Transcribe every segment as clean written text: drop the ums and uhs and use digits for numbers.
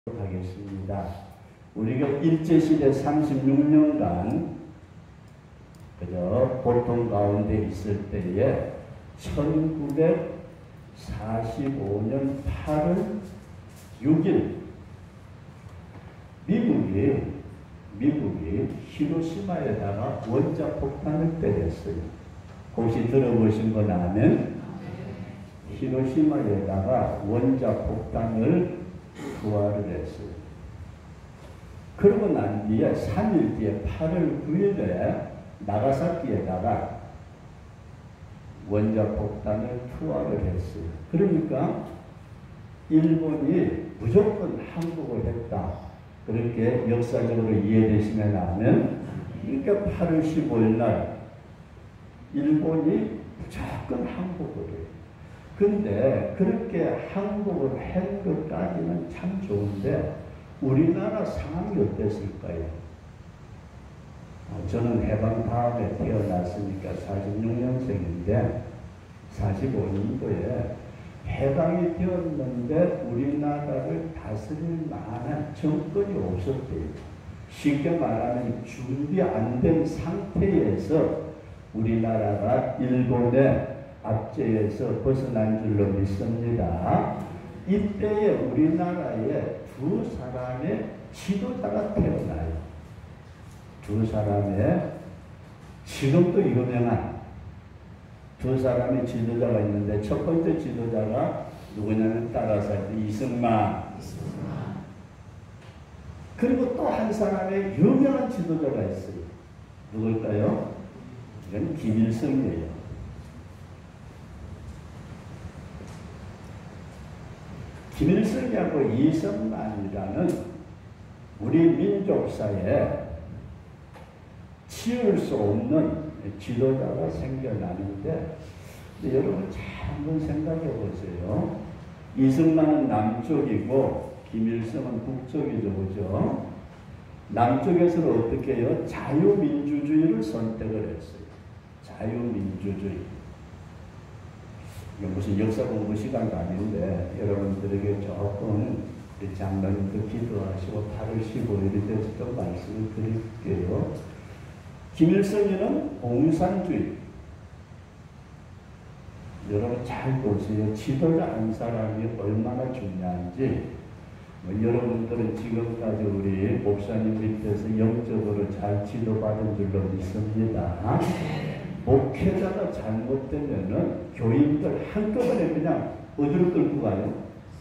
하겠습니다. 우리가 일제시대 36년간 그저 고통 가운데 있을 때에 1945년 8월 6일 미국이 히로시마에다가 원자 폭탄을 때렸어요. 혹시 들어보신 건 아면 히로시마에다가 원자 폭탄을 투하를 했어요. 그러고 난 뒤에 3일 뒤에 8월 9일에 나가사키에다가 원자 폭탄을 투하를 했어요. 그러니까 일본이 무조건 항복을 했다. 그렇게 역사적으로 이해되시면 하면, 그러니까 8월 15일 날 일본이 무조건 항복을 해요. 근데 그렇게 항복을 한 것까지는 참 좋은데 우리나라 상황이 어땠을까요? 저는 해방 다음에 태어났으니까 46년생인데 45년도에 해방이 되었는데 우리나라를 다스릴 만한 정권이 없었대요. 쉽게 말하면 준비 안 된 상태에서 우리나라가 일본의 압제에서 벗어난 줄로 믿습니다. 이때에 우리나라에 두 사람의 지도자가 태어나요. 두 사람의 지금도 유명한 두 사람의 지도자가 있는데, 첫 번째 지도자가 누구냐면 따라서 이승만. 그리고 또 한 사람의 유명한 지도자가 있어요. 누굴까요? 이건 김일성이에요. 김일성하고 이승만이라는 우리 민족사에 치울 수 없는 지도자가 생겨나는데, 여러분 잘 한번 생각해 보세요. 이승만은 남쪽이고 김일성은 북쪽이죠, 그죠? 남쪽에서는 어떻게 해요? 자유민주주의를 선택을 했어요. 자유민주주의. 무슨 역사 공부 시간도 아닌데 여러분들에게 조금 장로님도 기도하시고 8월 15일에 대해서 좀 말씀을 드릴게요. 김일성이는 공산주의. 여러분 잘 보세요. 지도자 한 사람이 얼마나 중요한지. 여러분들은 지금까지 우리 목사님 밑에서 영적으로 잘 지도받은 줄로 믿습니다. 목회자가 잘못되면은 교인들 한꺼번에 그냥 어디로 끌고 가요?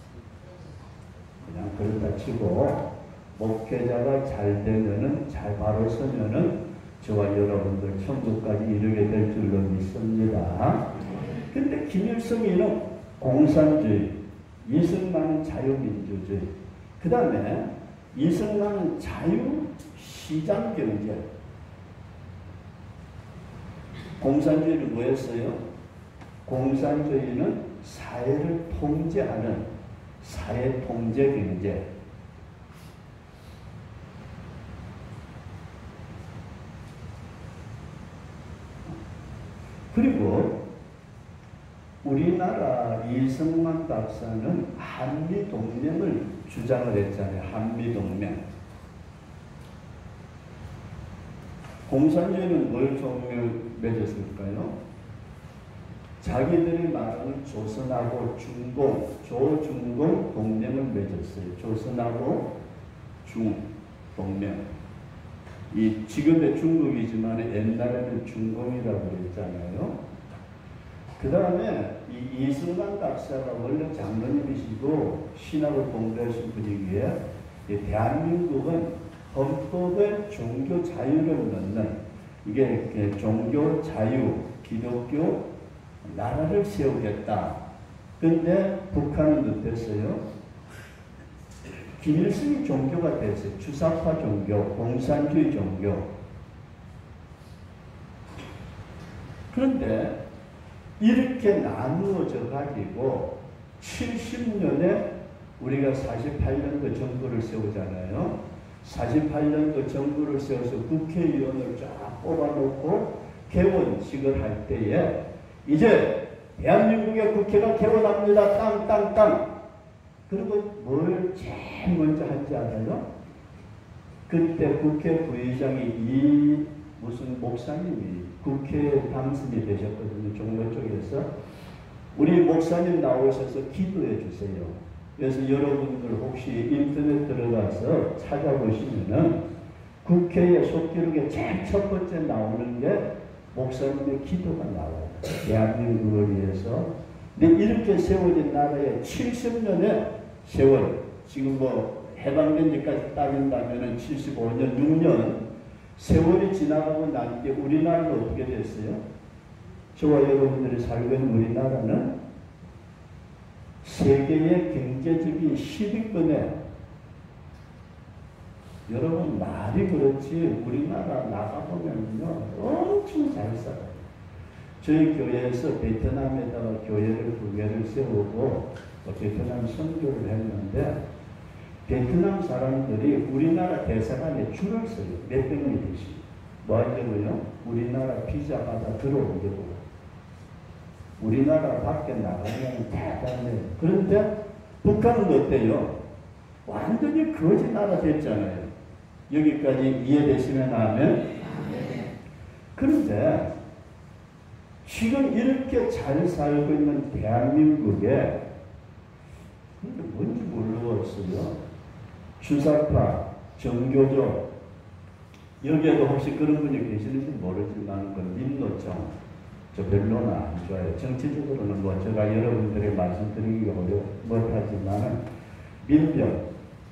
그냥 그렇다 치고, 목회자가 잘 되면은, 잘 바로 서면은 저와 여러분들 천국까지 이르게 될 줄로 믿습니다. 근데 김일성이는 공산주의, 이승만은 자유민주주의, 그 다음에 이승만은 자유시장경제. 공산주의는 뭐였어요? 공산주의는 사회를 통제하는 사회통제경제. 그리고 우리나라 이승만 박사는 한미동맹을 주장을 했잖아요. 한미동맹. 공산주의는 뭘 맺었을까요? 자기들이 말하는 조선하고 중공, 조중공 동맹을 맺었어요. 조선하고 중동맹. 이 지금의 중국이지만 옛날에는 중공이라고 했잖아요. 그 다음에 이 이승만 박사가 원래 장로님이시고 신학을 공부하신 분이기에 대한민국은 헌법에 종교 자유를 넣는, 이게 종교 자유, 기독교 나라를 세우겠다. 근데 북한은 어땠어요? 김일성이 종교가 됐어요. 주사파 종교, 공산주의 종교. 그런데 이렇게 나누어져 가지고 70년에 우리가 48년도 정부를 세우잖아요. 48년도 정부를 세워서 국회의원을 쫙 뽑아놓고 개원식을 할 때에 이제 대한민국의 국회가 개원합니다. 땅땅땅. 그리고 뭘 제일 먼저 한지 알아요? 그때 국회 부의장이 이 무슨 목사님이 국회에 당선이 되셨거든요. 종로 쪽에서. 우리 목사님 나오셔서 기도해 주세요. 그래서 여러분들 혹시 인터넷 들어가서 찾아보시면은 국회의 속기록에 제일 첫 번째 나오는 게 목사님의 기도가 나와요. 대한민국을 위해서. 근데 이렇게 세워진 나라의 70년의 세월, 지금 뭐 해방된 지까지 따진다면 75년, 6년 세월이 지나가고 난 게 우리나라는 어떻게 됐어요? 저와 여러분들이 살고 있는 우리나라는 세계의 경제적인 10위권에, 여러분 말이 그렇지 우리나라 나가보면요 엄청 잘 살아요. 저희 교회에서 베트남에다가 교회를 2개를 세우고 베트남 선교를 했는데 베트남 사람들이 우리나라 대사관에 줄을 서요. 몇백 미터씩. 뭐 하려고요? 우리나라 비자가 들어오려고. 우리나라 밖에 나가면 대단해요. 그런데 북한은 어때요? 완전히 거지 나라 됐잖아요. 여기까지 이해되시면 하면. 그런데 지금 이렇게 잘 살고 있는 대한민국에 근데 뭔지 모르겠어요. 주사파, 정교조, 여기에도 혹시 그런 분이 계시는지 모르지만 그 민노총, 저 별로는 안 좋아요. 정치적으로는 뭐 제가 여러분들에게 말씀드리기가 못하지만 민병,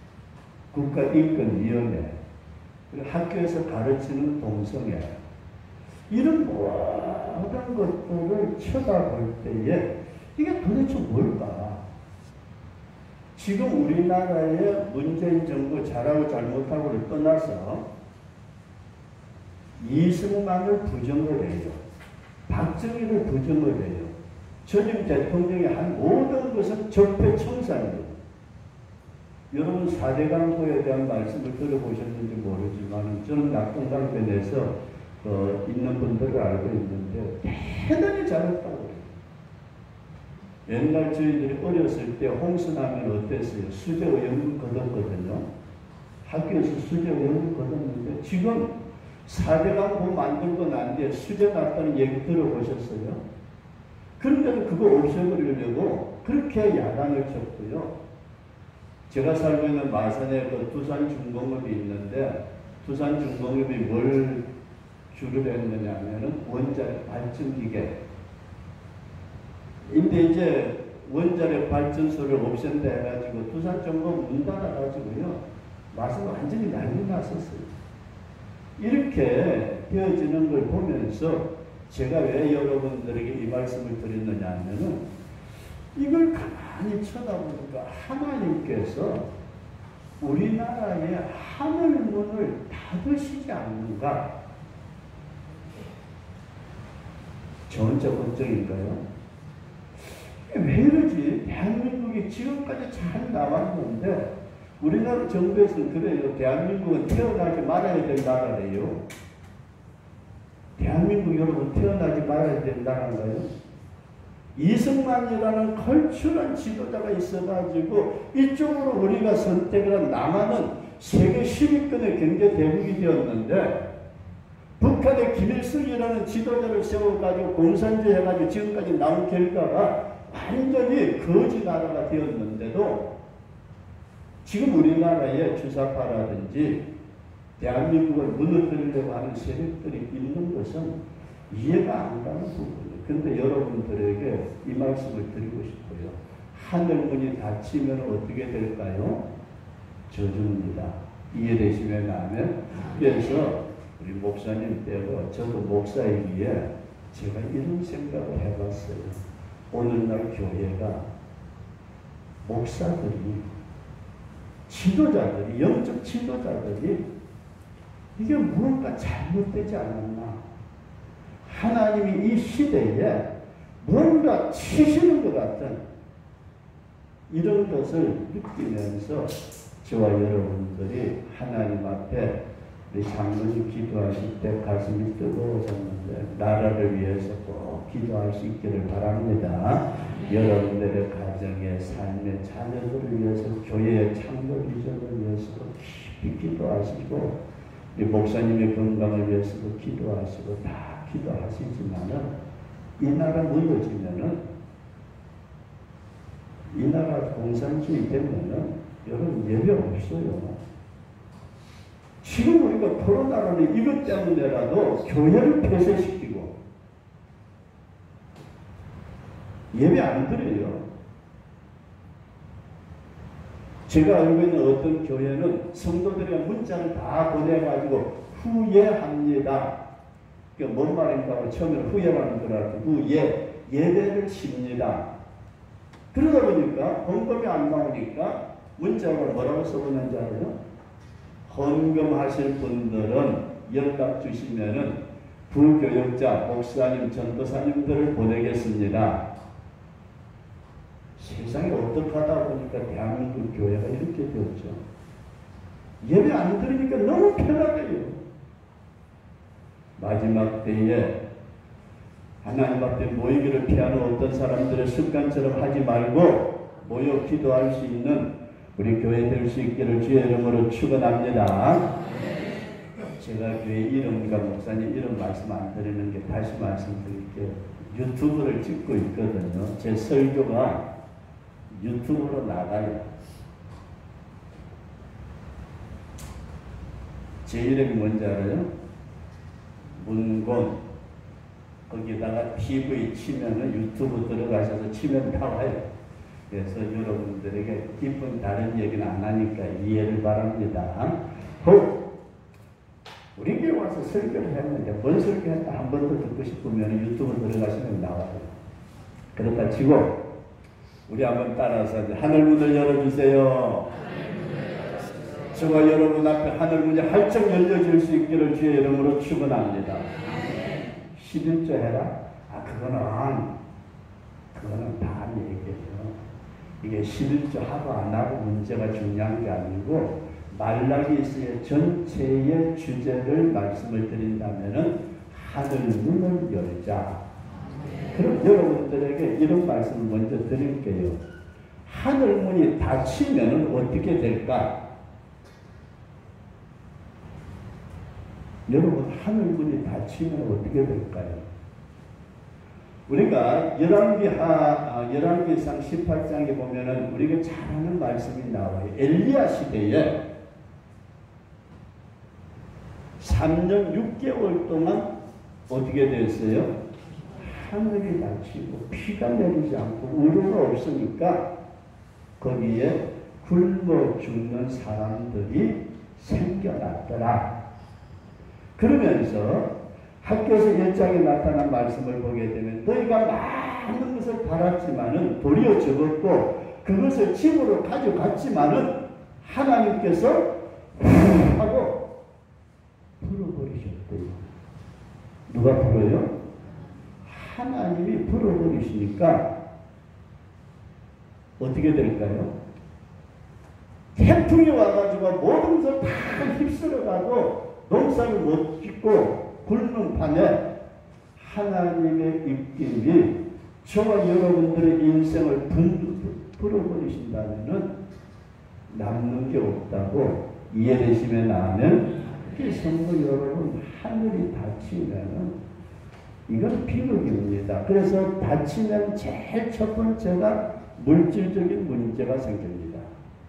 국가인권위원회, 그리고 학교에서 가르치는 동성애, 이런 모든 것들을 쳐다볼 때에 이게 도대체 뭘까? 지금 우리나라의 문재인 정부 잘하고 잘못하고를 떠나서 이승만을 부정을 해요. 박정희를 부정을 해요. 전임 대통령이 한 모든 것은 적폐청산이에요. 여러분 4대 강도에 대한 말씀을 들어보셨는지 모르지만 저는 낙동강변에서 있는 분들을 알고 있는데 대단히 잘했다고 해요. 옛날 저희들이 어렸을 때 홍수나면 어땠어요? 수재의원금 걷었거든요. 학교에서 수재의원금 걷었는데 지금 4대 강도 만들고 난 뒤에 수재 났다는 얘기 들어보셨어요? 그런데도 그거 없애버리려고 그렇게 야단을 쳤고요. 제가 살고 있는 마산에 그 두산중공업이 있는데 두산중공업이 뭘 주로 했느냐 하면은 원자력 발전기계. 근데 이제 원자력 발전소를 없앤다 해가지고 두산중공업 문 닫아가지고요. 마산 완전히 난리 났었어요. 이렇게 되어지는 걸 보면서 제가 왜 여러분들에게 이 말씀을 드렸느냐 하면은 이걸 가만히 쳐다보니까 하나님께서 우리나라의 하늘문을 닫으시지 않는가? 저 혼자 걱정인가요? 왜 이러지? 대한민국이 지금까지 잘 나왔는데 우리나라 정부에서는 그래요. 대한민국은 태어나지 말아야 될 나라래요. 대한민국 여러분 태어나지 말아야 될 나라인가요? 이승만이라는 걸출한 지도자가 있어가지고 이쪽으로 우리가 선택을 한 남한은 세계 10위권의 경제 대국이 되었는데 북한의 김일성이라는 지도자를 세워가지고 공산주의 해가지고 지금까지 나온 결과가 완전히 거지 나라가 되었는데도 지금 우리나라의 주사파라든지 대한민국을 무너뜨리려고 하는 세력들이 있는 것은 이해가 안 가는 부분이에요. 그런데 여러분들에게 이 말씀을 드리고 싶고요. 하늘문이 닫히면 어떻게 될까요? 저주입니다. 이해되시면 하면. 그래서 우리 목사님 때도 저도 목사이기에 제가 이런 생각을 해봤어요. 오늘날 교회가 목사들이 지도자들이 영적 지도자들이 이게 무언가 잘못되지 않았나. 하나님이 이 시대에 무언가 치시는 것 같은 이런 것을 느끼면서 저와 여러분들이 하나님 앞에 우리 장로님 기도하실 때 가슴이 뜨거워졌는데 나라를 위해서 꼭 기도할 수 있기를 바랍니다. 여러분들의 가정의 삶의 자녀들을 위해서 교회의 창조 비전을 위해서도 깊이 기도하시고 우리 목사님의 건강을 위해서도 기도하시고 다 기도하시지만은 이 나라 무너지면은 이 나라 공산주의 되면은 여러분 예배 없어요. 지금 우리가 코로나라는 이것 때문에라도 교회를 폐쇄시키고 예배 안 드려요. 제가 알고 있는 어떤 교회는 성도들의 문자를 다 보내가지고 후예합니다. 그게 뭔 말인가 처음에 후예라는 줄 알았더니 후예, 예배를 칩니다. 그러다 보니까 헌금이 안 나오니까 문자가 뭐라고 써보는지 알아요? 헌금하실 분들은 연락 주시면은 부교역자, 목사님, 전도사님들을 보내겠습니다. 세상이 어떡하다 보니까 대한민국 교회가 이렇게 되었죠. 예배 안 드리니까 너무 편하게요. 마지막 때에 하나님 앞에 모이기를 피하는 어떤 사람들의 습관처럼 하지 말고 모여 기도할 수 있는 우리 교회 될 수 있기를 주의 이름으로 축원합니다. 제가 교회 이름과 목사님 이름 말씀 안 드리는 게 다시 말씀드릴게요. 유튜브를 찍고 있거든요. 제 설교가 유튜브로 나가요. 제 이름이 뭔지 알아요? 문곤. 거기다가 TV 치면은 유튜브 들어가셔서 치면 나와요. 그래서 여러분들에게 깊은 다른 얘기는 안 하니까 이해를 바랍니다. 우리 교회 와서 설교를 했는데 뭔 설교했나 한 번 더 듣고 싶으면 유튜브 들어가시면 나와요. 그렇다 치고 우리 한번 따라서 하늘문을 열어주세요. 저와 여러분 앞에 하늘문이 활짝 열려질 수 있기를 주의 이름으로 축원합니다. 11조 해라? 그거는 다음 얘기예요. 이게 11조 하고 안 하고 문제가 중요한 게 아니고 말라기서의 전체의 주제를 말씀을 드린다면은 하늘문을 열자. 그럼 여러분들에게 이런 말씀을 먼저 드릴게요. 하늘문이 닫히면은 어떻게 될까? 여러분 하늘문이 닫히면 어떻게 될까요? 우리가 열왕기상 18장에 보면은 우리가 잘 아는 말씀이 나와요. 엘리야 시대에 3년 6개월 동안 어떻게 됐어요? 하늘이 닫히고 비가 내리지 않고 우루가 없으니까 거기에 굶어 죽는 사람들이 생겨났더라. 그러면서 학교에서 1장에 나타난 말씀을 보게 되면 너희가 많은 것을 팔았지만은 도리어 적었고 그것을 집으로 가져갔지만은 하나님께서 하고 풀어버리셨대요. 누가 풀어요? 하나님이 풀어버리시니까 어떻게 될까요? 태풍이 와가지고 모든 것을 다 휩쓸어가고 농사를 못 짓고 굶는 판에 하나님의 입김이 저와 여러분들의 인생을 풀어버리신다면 남는 게 없다고 이해되시면 아멘. 성도 여러분, 하늘이 닫히면 이건 비극입니다. 그래서 닫히면 제일 첫 번째가 물질적인 문제가 생깁니다.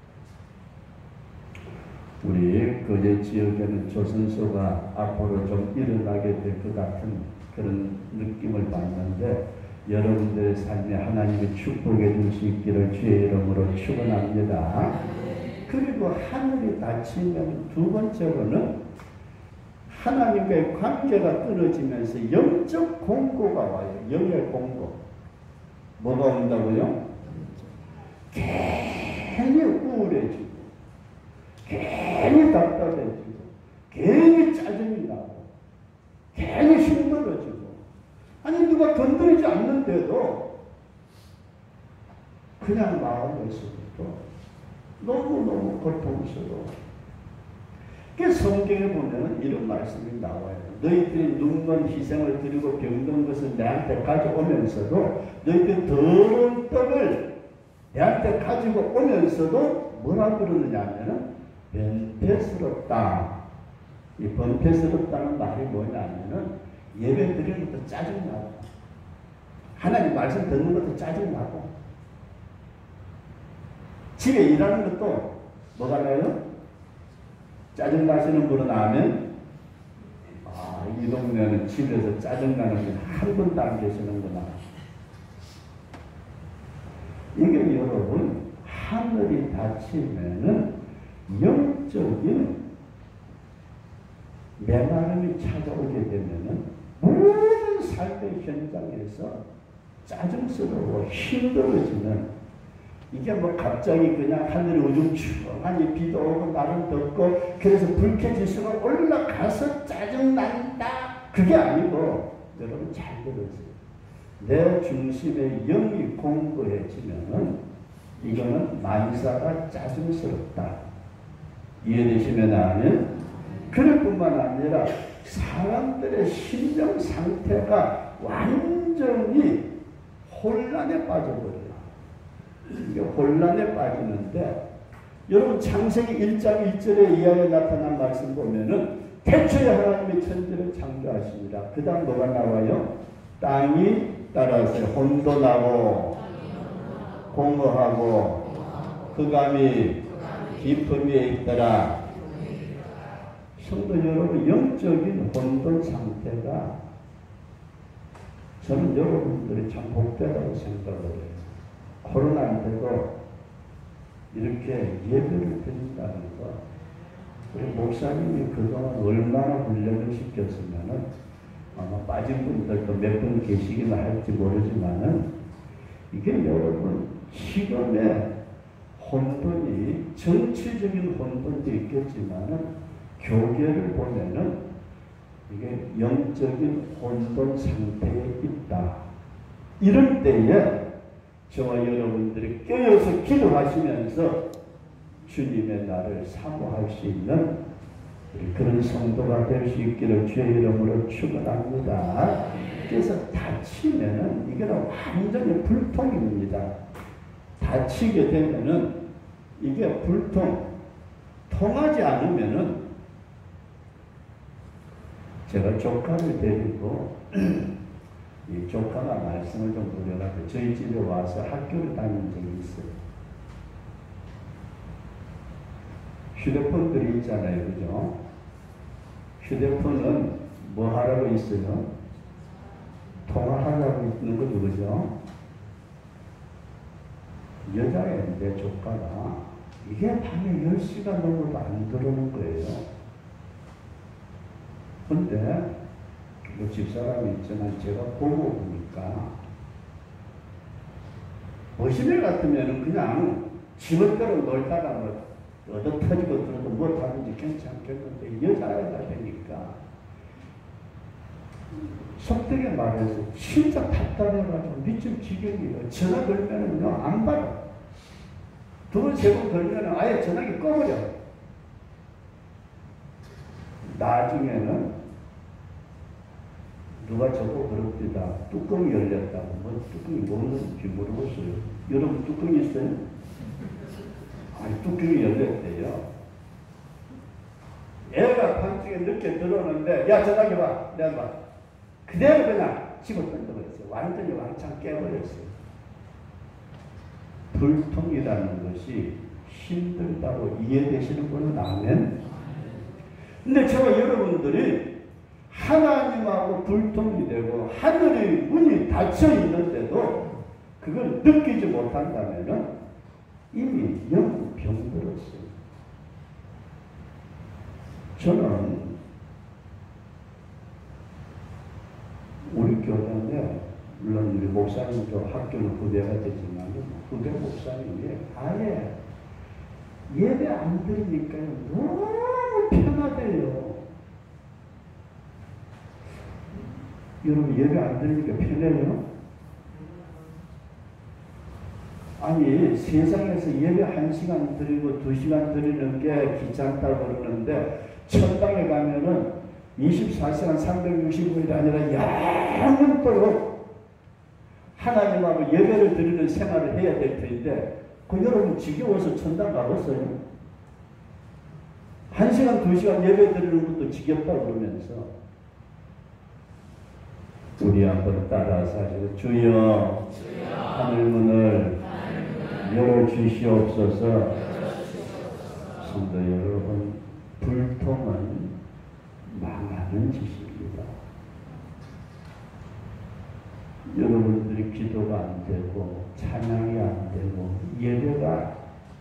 우리 거제 지역에는 조선소가 앞으로 좀 일어나게 될 것 같은 그런 느낌을 받는데 여러분들의 삶에 하나님이 축복해 줄 수 있기를 주의 이름으로 축원합니다. 그리고 하늘이 닫히면 두 번째로는 하나님과의 관계가 끊어지면서 영적 공고가 와요. 영의 공고. 뭐가 온다고요? 괜히 우울해지고 괜히 답답해지고 괜히 짜증이 나고 괜히 힘들어지고 아니 누가 건드리지 않는데도 그냥 마음에서부터 너무너무 고통스러워. 그 성경에 보면 이런 말씀이 나와요. 너희들이 눈먼 희생을 드리고 병든 것을 내한테 가져오면서도 너희들 더러운 떡을 내한테 가지고 오면서도 뭐라 그러느냐 하면은 변태스럽다. 이 변태스럽다는 말이 뭐냐면은 예배 드리는 것도 짜증나고 하나님 말씀 듣는 것도 짜증나고 집에 일하는 것도 뭐가 나요? 짜증나시는 분은 아멘? 이 동네는 집에서 짜증나는 분 한 분도 안 계시는구나. 이게 여러분 하늘이 닫히면은 영적인 메마름이 찾아오게 되면은 모든 삶의 현장에서 짜증스러워 힘들어지는 이게 뭐 갑자기 그냥 하늘이 우중충하니 비도 오고 날은 덥고 그래서 불쾌지수가 올라가서 짜증난다. 그게 아니고 여러분 잘 들으세요. 내 중심의 영이 공고해지면은 이거는 만사가 짜증스럽다. 이해되시면 아멘? 그럴 뿐만 아니라 사람들의 심령 상태가 완전히 혼란에 빠져버려요. 이게 혼란에 빠지는데 여러분 창세기 1장 1절에 이하에 나타난 말씀 보면은 태초에 하나님이 천지를 창조하십니다. 그 다음 뭐가 나와요? 땅이 따라서 혼돈하고 공허하고 흑암이 깊음 위에 있더라. 성도 여러분 영적인 혼돈 상태가 저는 여러분들이 참 복되다고 생각을 해요. 코로나인데도 이렇게 예배를 드린다는 거 우리 목사님이 그동안 얼마나 훈련을 시켰으면은 아마 빠진 분들도 몇 분 계시기는 할지 모르지만은 이게 여러분 지금의 혼돈이 정치적인 혼돈도 있겠지만은 교계를 보면은 이게 영적인 혼돈 상태에 있다. 이럴 때에 저와 여러분들이 깨어서 기도하시면서 주님의 나를 사모할 수 있는 그런 성도가 될 수 있기를 주의 이름으로 축원합니다. 그래서 다치면은 이거는 완전히 불통입니다. 다치게 되면은 이게 통하지 않으면은 제가 조카를 데리고 이 조카가 말씀을 좀 드려가지고 저희 집에 와서 학교를 다닌 적이 있어요. 휴대폰들이 있잖아요. 그죠? 휴대폰은 뭐 하라고 있어요? 통화하라고 있는 거죠. 그죠? 여자애 내 조카가 이게 밤에 10시간 넘어도 안 들어오는 거예요. 근데 뭐 집사람이 있지만 제가 보고 보니까 어시매 같으면 그냥 지멋대로 놀다가 뭐 얻어 터지고 들어도 뭐 하는지 괜찮겠는데 여자애가 되니까 속되게 말해서 진짜 답답해가지고 미칠 지경이에요. 전화 걸면은요 안 받아. 두 번, 세 번 걸면은 아예 전화기 꺼버려. 나중에는 누가 저거 그럽니다. 뚜껑이 열렸다고. 뭐 뚜껑이 뭐는지 모르겠어요. 여러분 뚜껑이 있어요? 아니 뚜껑이 열렸대요. 애가 밤중에 늦게 들어오는데 야 전화기 봐. 내가 봐. 그대로 그냥 집어 던져버렸어요. 완전히 왕창 깨버렸어요. 불통이라는 것이 힘들다고 이해되시는 분은 아멘? 근데 저와 여러분들이 하나님하고 불통이 되고 하늘의 문이 닫혀 있는데도 그걸 느끼지 못한다면 이미 영 병들었어요. 저는 우리 교단에 물론 우리 목사님도 학교는 후배가 되지만 후배 목사님이 아예 예배 안 드리니까 너무 편하대요. 여러분 예배 안 드리니까 편해요? 아니 세상에서 예배 1시간 드리고 2시간 드리는 게 귀찮다고 그러는데 천당에 가면은 24시간 365일이 아니라 영원토록 하나님하고 예배를 드리는 생활을 해야 될 텐데 그 여러분 지겨워서 천당 가봤어요? 1시간 2시간 예배 드리는 것도 지겹다고 그러면서 우리 한번 따라서 하시고 주여 하늘문을 열어주시옵소서. 성도 여러분, 불통은 망하는 짓입니다. 여러분들이 기도가 안 되고 찬양이 안 되고 예배가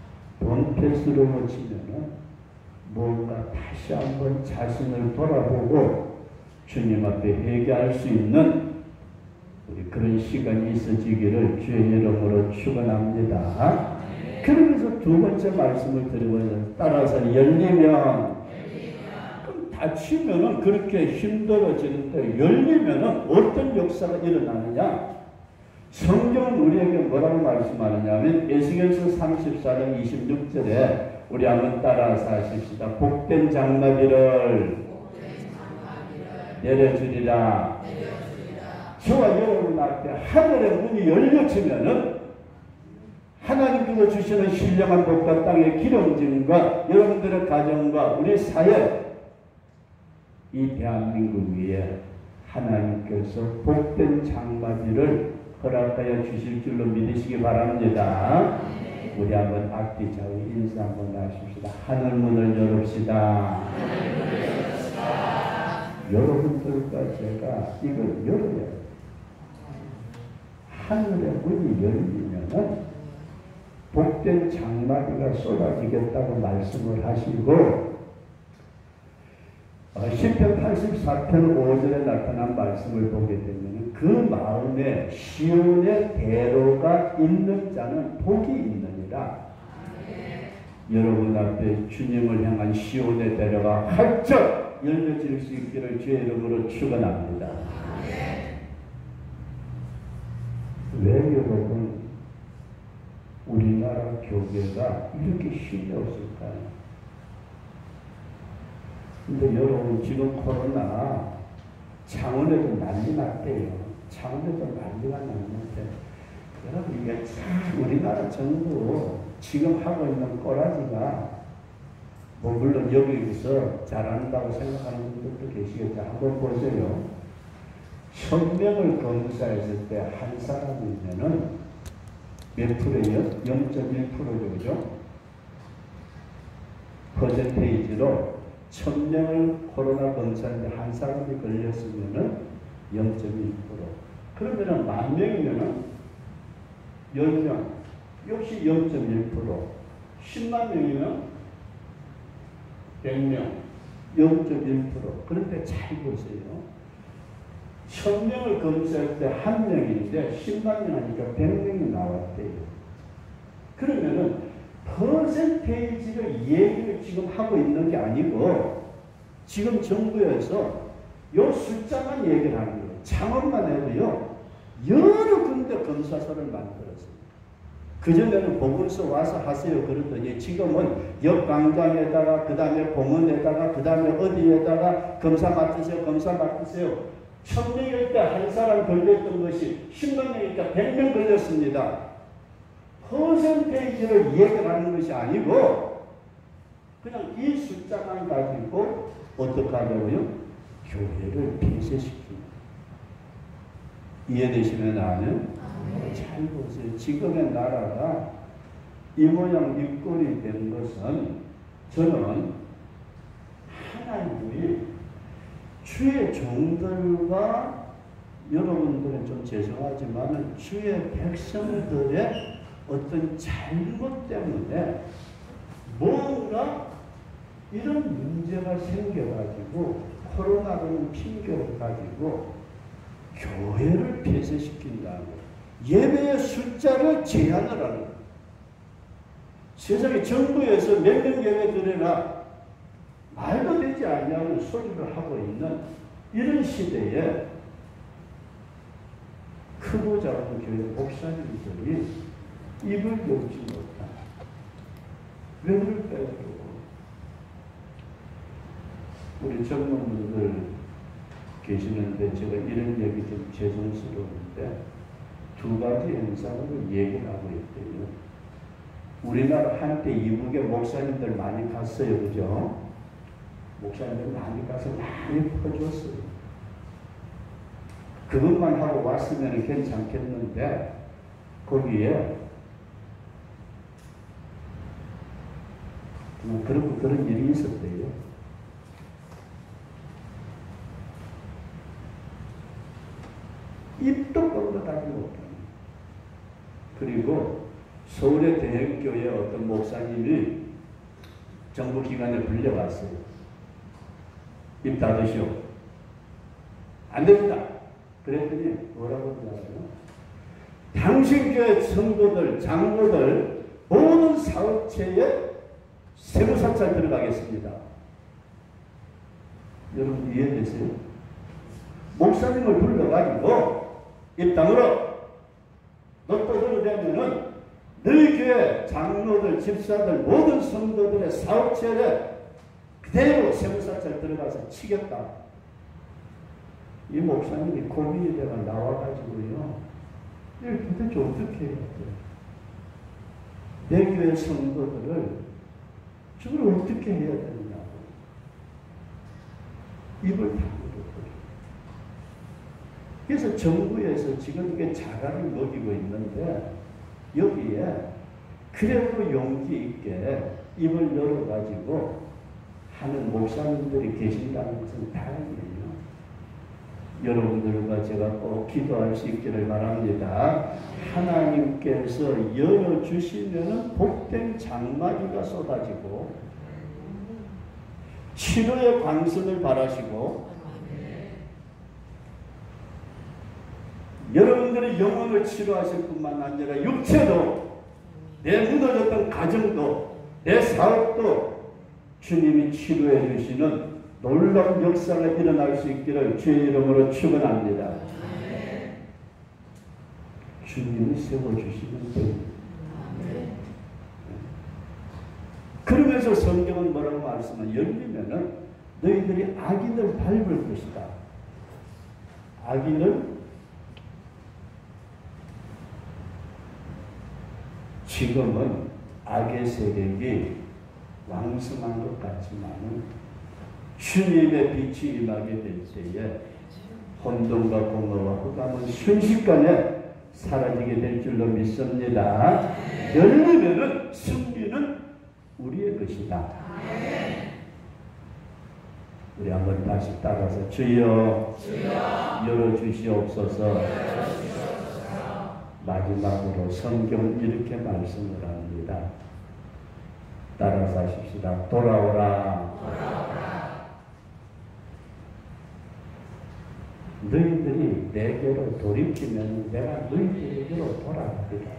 번패스러워지면은 뭔가 다시 한번 자신을 돌아보고 주님 앞에 회개할 수 있는 우리 그런 시간이 있어지기를 주의 이름으로 축원합니다. 그러면서 두 번째 말씀을 드리고요. 따라서 열리면 그럼 닫히면은 그렇게 힘들어지는데 열리면은 어떤 역사가 일어나느냐? 성경은 우리에게 뭐라고 말씀하느냐면 에스겔서 34장 26절에 우리 한번 따라서 하십시다. 복된 장마비를 내려주리라. 저와 여러분 앞에 하늘의 문이 열려지면은 하나님께서 주시는 신령한 복과 땅의 기름짐과 여러분들의 가정과 우리 사회 이 대한민국 위에 하나님께서 복된 장마비를 허락하여 주실 줄로 믿으시기 바랍니다. 우리 한번 악기 좌우 인사 한번 하십시다. 하늘 문을 열읍시다. 여러분들과 제가 이걸 열어야 돼요. 하늘의 문이 열리면은 복된 장마비가 쏟아지겠다고 말씀을 하시고 시편 84편 5절에 나타난 말씀을 보게 되면 그 마음에 시온의 대로가 있는 자는 복이 있느니라. 여러분 앞에 주님을 향한 시온의 대로가 활짝 열려질 수 있기를 주의 이름으로 축원합니다. 왜 여러분 우리나라 교회가 이렇게 힘이 없을까요? 근데 여러분 지금 코로나 창원에도 난리 났대요. 창원에도 난리가 났는데 여러분 이게 참 우리나라 정부 지금 하고 있는 꼬라지가 뭐 물론 여기서 잘한다고 생각하는 분들도 계시겠죠. 한번 보세요. 1000명을 검사했을 때 한 사람이면은 몇 프로예요? 0.1%죠. 그죠? 퍼센테이지로 1000명을 코로나 검사했는데 한 사람이 걸렸으면은 0.1%. 그러면은 10,000명이면은 10명. 역시 0.1%. 10만 명이면 100명. 0.1%. 그런데 잘 보세요. 1000명을 검사할 때 1명인데 10만 명 하니까 100명이 나왔대요. 그러면은 퍼센테이지를 얘기를 지금 하고 있는 게 아니고 지금 정부에서 요 숫자만 얘기를 하는 거예요. 창원만 해도요. 여러 군데 검사소를 만들었어요. 그전에는 보건소 와서 하세요 그러더니 지금은 역광장에다가 그 다음에 공원에다가 그 다음에 어디에다가 검사 맡으세요. 검사 맡으세요. 1000명일 때 한 사람 걸렸던 것이 10만 명일 때 100명 걸렸습니다. 퍼센테이지를 얘기하는 것이 아니고 그냥 이 숫자만 가지고 어떻게 하냐고요? 교회를 폐쇄시킵니다. 이해되시면 아는? 잘 보세요. 지금의 나라가 이 모양 이 꼴이 된 것은 저는 하나님이 주의 종들과 여러분들은 좀 죄송하지만 주의 백성들의 어떤 잘못 때문에 뭔가 이런 문제가 생겨가지고 코로나라는 핑계를 가지고 교회를 폐쇄시킨다고 예배의 숫자를 제한을 하는 거예요. 세상에 정부에서 몇 명 예배 드려라 말도 되지 않냐는 소리를 하고 있는 이런 시대에 크고 작은 교회 목사님들이 입을 열지 못한 왜 그럴까요? 우리 젊은 분들 계시는데 제가 이런 얘기 좀 죄송스러운데 두 가지 현상으로 얘기를 하고 있대요. 우리나라 한때 이북에 목사님들 많이 갔어요. 그죠? 목사님들 많이 가서 많이 퍼줬어요. 그것만 하고 왔으면 괜찮겠는데 거기에 그런 일이 있었대요. 입도 뻥긋하지 못하는. 그리고 서울의 대형교회 어떤 목사님이 정부기관에 불려갔어요. 입 닫으시오. 안 됩니다. 그랬더니 뭐라고 하냐면 당신 교회 성도들, 장로들 모든 사업체에 세무사찰 들어가겠습니다. 여러분 이해되세요? 목사님을 불러가지고 입 다물어. 너 떠들어대면은 너희 교회 장로들, 집사들, 모든 성도들의 사업체에 그대로 세무사찰 들어가서 치겠다. 이 목사님이 고민에다가 나와가지고요. 이걸 도대체 어떻게 해야 돼? 내 교회 성도들을 저걸 어떻게 해야 되느냐고. 입을 다물어버려. 그래서 정부에서 지금 이게 자가를 먹이고 있는데 여기에 그래도 용기 있게 입을 열어가지고 하는 목사님들이 계신다는 것은 다행이에요. 여러분들과 제가 꼭 기도할 수 있기를 바랍니다. 하나님께서 열어주시면 복된 장마기가 쏟아지고 치료의 광선을 바라시고 여러분들의 영혼을 치료하실 뿐만 아니라 육체도 내 무너졌던 가정도 내 사업도 주님이 치료해 주시는 놀라운 역사가 일어날 수 있기를 주의 이름으로 축원합니다. 주님이 세워주시는 분. 그러면서 성경은 뭐라고 말씀하면 열리면은 너희들이 악인을 밟을 것이다. 악인을 지금은 악의 세력이 왕성한 것 같지만은 주님의 빛이 임하게 될 때에 혼돈과 공허와 흑암은 순식간에 사라지게 될 줄로 믿습니다. 열리면은 승리는 우리의 것이다. 우리 한번 다시 따라서 주여 열어주시옵소서. 마지막으로 성경은 이렇게 말씀을 합니다. 따라서 하십시다. 돌아오라. 너희들이 내게로 돌이키면 내가 너희들에게로 돌아가리라.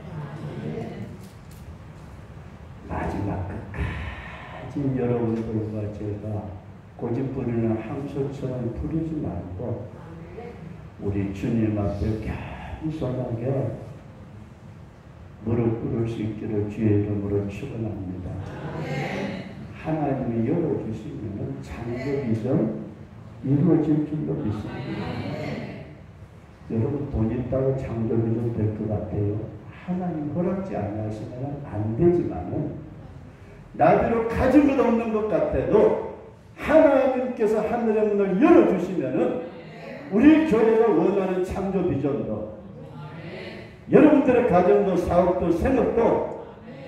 마지막 끝까지 여러분들과 제가 고집 부리는 함소처럼 부리지 말고 우리 주님 앞에 겸손하게 무릎 꿇을 수 있기를 주의 이름으로 축원합니다. 하나님이 열어주시면 창조 비전 이루어질 줄로 믿습니다. 여러분 돈 있다고 창조 비전 될 것 같아요. 하나님 허락지 않으시면 안 되지만은 나대로 가진 것 없는 것 같아도 하나님께서 하늘의 문을 열어주시면은 우리 교회가 원하는 창조 비전도 여러분들의 가정도 사업도 생업도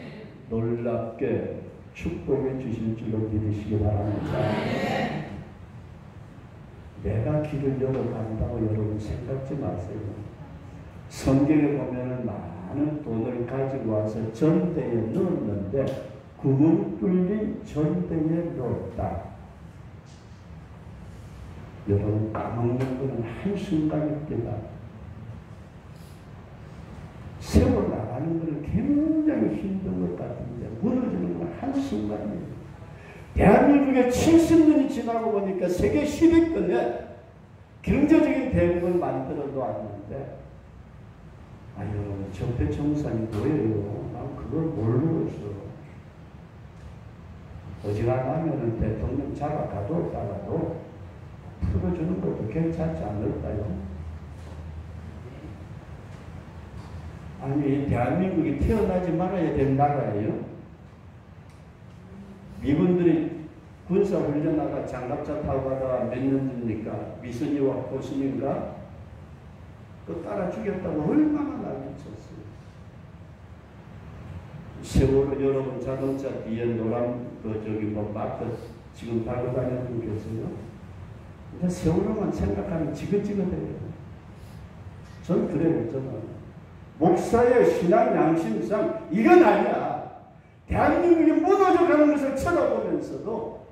놀랍게 축복해 주실 줄로 믿으시기 바랍니다. 내가 길을 열어간다고 여러분 생각지 마세요. 성경에 보면은 많은 돈을 가지고 와서 전대에 넣었는데 구멍 뚫린 전대에 넣었다. 여러분 까먹는 것은 한순간입니다. 세워나가는 것은 굉장히 힘든 것 같은데 무너지는 건 한순간이에요. 대한민국에 70년이 지나고 보니까 세계 10위권에 경제적인 대국을 만들어 놓았는데 아유, 적폐청산이 뭐예요? 난 그걸 모르겠어. 어지간하면은 대통령 잡아가도 풀어주는 것도 괜찮지 않을까요? 아니, 대한민국이 태어나지 말아야 될 나라예요. 미군들이 군사훈련하다 장갑차 타고 가다가 몇 년 전입니까? 미선이와 호순인가? 그 따라 죽였다고 얼마나 난리쳤어요. 세월호 여러분 자동차 뒤에 노란 마크 지금 달고 다니는 분 계세요? 근데 세월호만 생각하면 지긋지긋해요. 전 그래요, 저는. 목사의 신앙 양심상 이건 아니야. 대한민국이 무너져 가는 것을 쳐다보면서도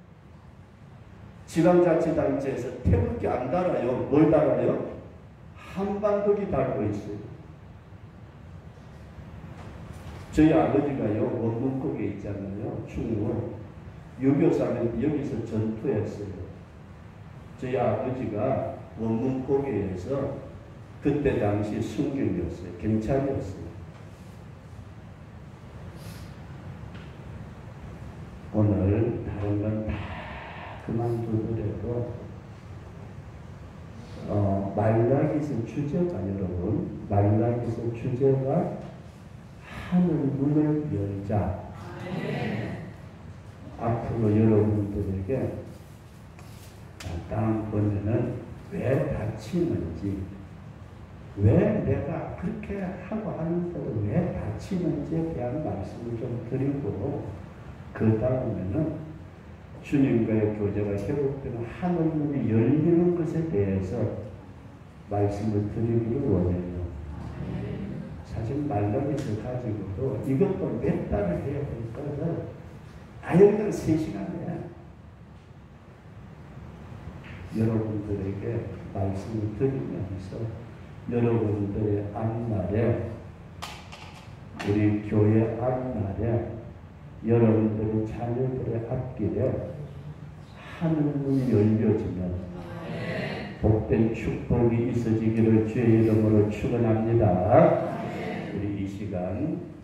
지방자치단체에서 태극기 안 달아요. 뭘 달아요? 한반도기 달고 있어요. 저희 아버지가요, 원문곡에 있잖아요. 충무. 6.24는 여기서 전투했어요. 저희 아버지가 원문곡에서 그때 당시 순경이었어요. 경찰이었어요. 오늘 다른 건 다 그만두더라도 말라기서 주제가 여러분, 말라기서 주제가 하늘 문을 열자. 앞으로 여러분들에게 다음번에는 왜 다치는지, 왜 내가 그렇게 하고 하는데도 왜 다치는지에 대한 말씀을 좀 드리고, 그 다음에는 주님과의 교제가 회복되는 하늘문이 열리는 것에 대해서 말씀을 드리기를 원해요. 사실 말라기서 가지고도 이것도 몇 달을 해야 될 것을 아영당 3시간에 여러분들에게 말씀을 드리면서 여러분들의 앞날에, 우리 교회 앞날에, 여러분들의 자녀들의 앞길에 하늘문이 열려지면 복된 축복이 있어지기를 주의 이름으로 축원합니다. 우리 이 시간